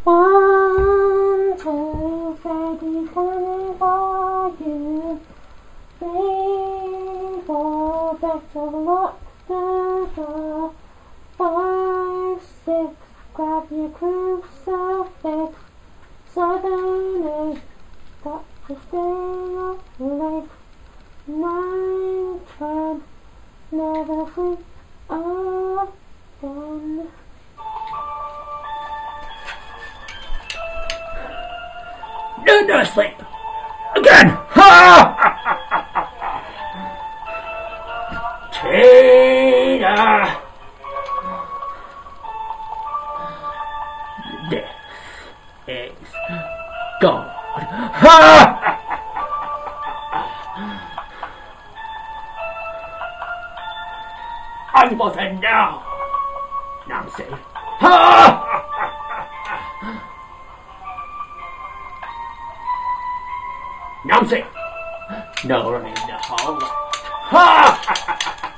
1, 2, Freddy's coming for you. 3, 4, better lock the door. 5, 6, grab your crucifix. 7, 8, got to stay up late. 9, 10, never sleep again. No sleep again. Ha! Tina, this is God. Ha! I wasn't now, Nancy. Ha! Nancy! No one in the hall. Ha!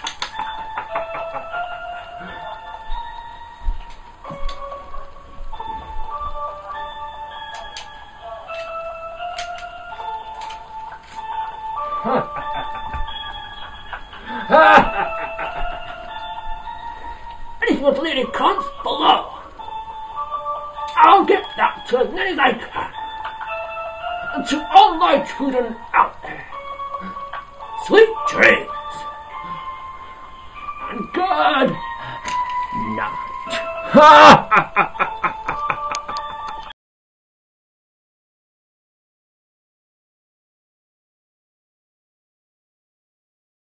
And if what lady comes below, I'll get that to as many as I can. And to all my children out there, sweet dreams and good night.